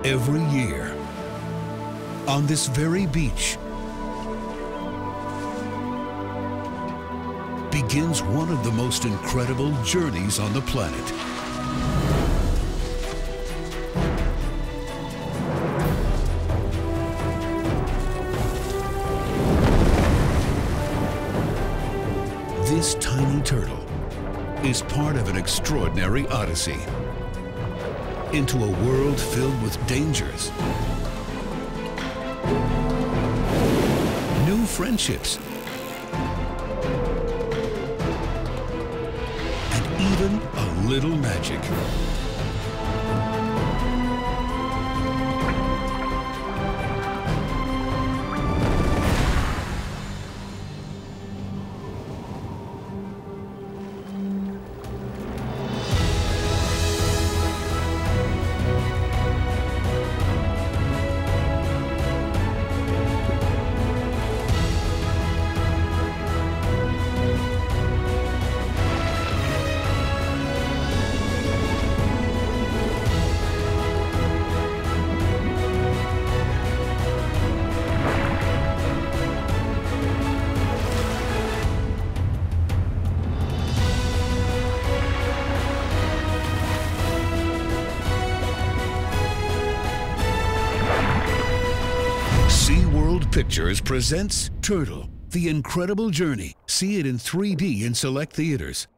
Every year, on this very beach, begins one of the most incredible journeys on the planet. This tiny turtle is part of an extraordinary odyssey into a world filled with dangers, new friendships, and even a little magic. SeaWorld Pictures presents Turtle, The Incredible Journey. See it in 3D in select theaters.